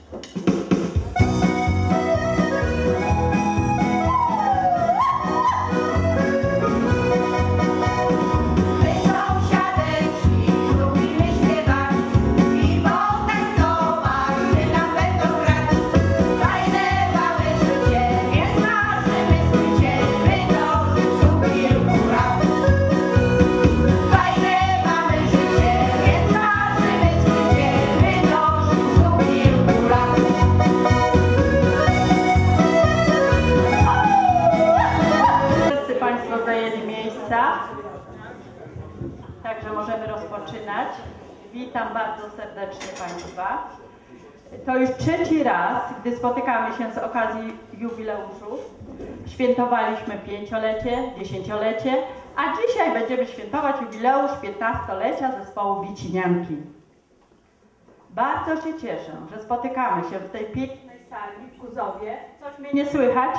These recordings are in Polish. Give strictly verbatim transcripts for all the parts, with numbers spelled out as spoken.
Także możemy rozpoczynać. Witam bardzo serdecznie Państwa. To już trzeci raz, gdy spotykamy się z okazji jubileuszu. Świętowaliśmy pięciolecie, dziesięciolecie, a dzisiaj będziemy świętować jubileusz piętnastolecia zespołu Wicinianki. Bardzo się cieszę, że spotykamy się w tej pięknej sali w Guzowie. Coś mnie nie słychać?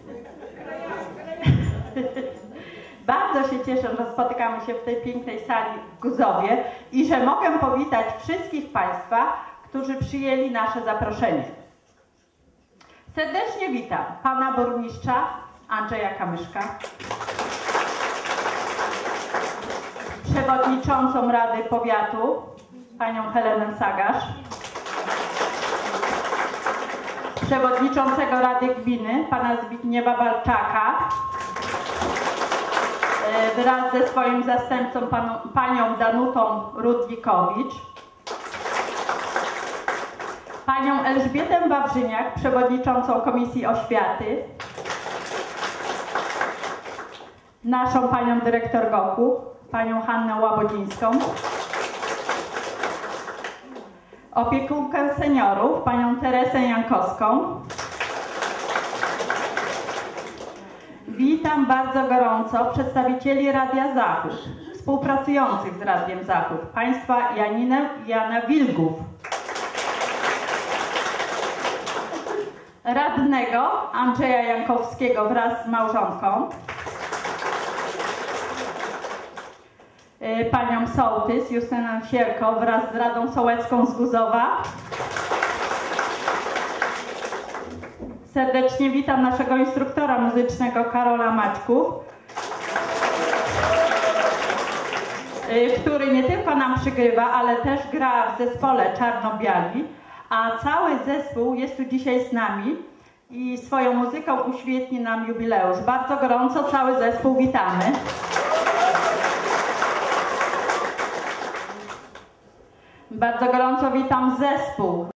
Bardzo się cieszę, że spotykamy się w tej pięknej sali w Guzowie i że mogę powitać wszystkich Państwa, którzy przyjęli nasze zaproszenie. Serdecznie witam Pana Burmistrza Andrzeja Kamyszka, Przewodniczącą Rady Powiatu Panią Helenę Sagasz, Przewodniczącego Rady Gminy Pana Zbigniewa Balczaka, wraz ze swoim zastępcą panu, panią Danutą Rudlikowicz, panią Elżbietę Wawrzyniak, przewodniczącą Komisji Oświaty, naszą panią dyrektor Goku, panią Hannę Łabodzińską, opiekunkę seniorów, panią Teresę Jankowską. Witam bardzo gorąco przedstawicieli Radia Zachód, współpracujących z Radiem Zachód, państwa Janinę i Jana Wilgów, radnego Andrzeja Jankowskiego wraz z małżonką, panią sołtys Justynę Sierko wraz z Radą Sołecką z Guzowa. Serdecznie witam naszego instruktora muzycznego Karola Maćków, który nie tylko nam przygrywa, ale też gra w zespole Czarno-Biali, a cały zespół jest tu dzisiaj z nami i swoją muzyką uświetni nam jubileusz. Bardzo gorąco cały zespół witamy. Bardzo gorąco witam zespół